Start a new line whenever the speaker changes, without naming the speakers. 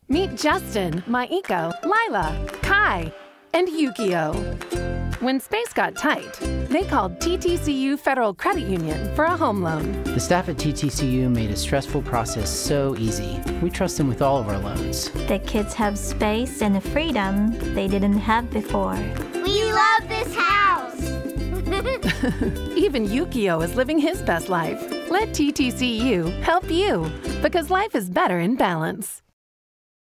Meet Justin, Maiko, Lila, Kai, and Yukio. When space got tight, they called TTCU Federal Credit Union for a home loan.
The staff at TTCU made a stressful process so easy. We trust them with all of our loans.
The kids have space and the freedom they didn't have before.
We love this house!
Even Yukio is living his best life. Let TTCU help you, because life is better in balance.